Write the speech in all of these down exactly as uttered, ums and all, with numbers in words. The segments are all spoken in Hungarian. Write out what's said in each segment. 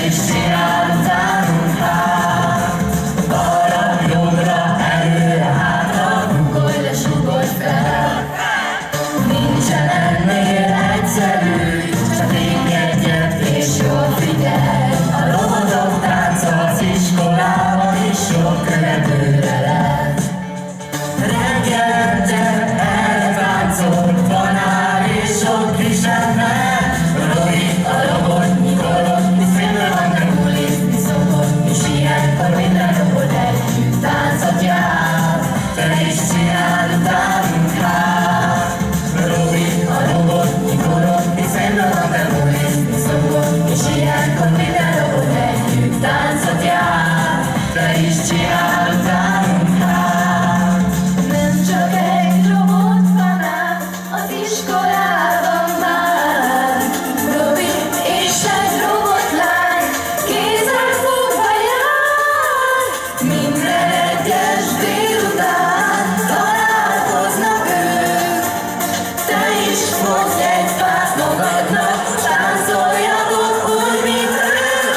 is csinál utánunk hát. Balra, jobbra, előre, hátra, rugolj le, sugolj fel. Nincsen ennél egyszerű, csak lépj és jól figyelj. A robotok tánca az iskolában is sok követőre lesz. Reggelente erre táncol, tanár és sok kis ember. Robi a robot, nyikorogni, filmről van, de kuliszni szokott, és ilyenkor minden robot együtt táncot jár. Te is csinál utánunk hát. Robi a robot, nyikorogni, filmről van, de kuliszni szokott, és ilyenkor minden robot együtt táncot jár. Te is csinál utánunk hát. Nem csak egy robot van át az iskolában már. Robi és egy robotlány kézen fogva jár. Minden egyes délután találkoznak ők. Te is fogj egy párt magadnak, táncoljatok úgy, mint ők.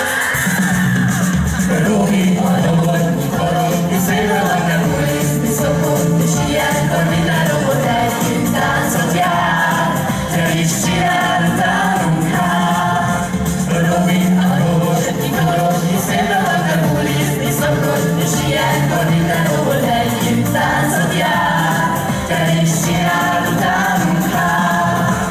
Robi a robot, nyikorogni, szélről van, de kuliszni szokott, és ilyenkor minden robot együtt táncot jár. Te is csinál utánunk hát. Robi a robot, nyikorogni, szélről van, de kuliszni szokott, és ilyenkor minden robot együtt táncot jár. Te is csinál utánunk hát.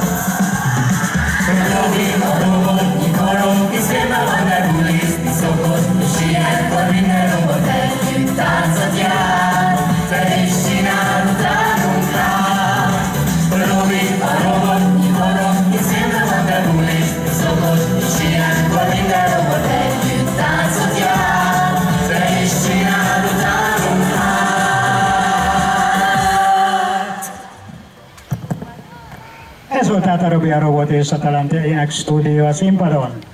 Robi a robot, nyikorogni, szélről van, de kuliszni szokott, és ilyenkor minden robot együtt táncot jár. Te is csinál utánunk hát. Robi a robot, nyikorogni, szélről van, de kuliszni szokott, és ilyenkor minden robot együtt táncot jár. Te is csinál utánunk hát. Ez volt tehát a Robi a robot és a Talent ének stúdió a színpadon.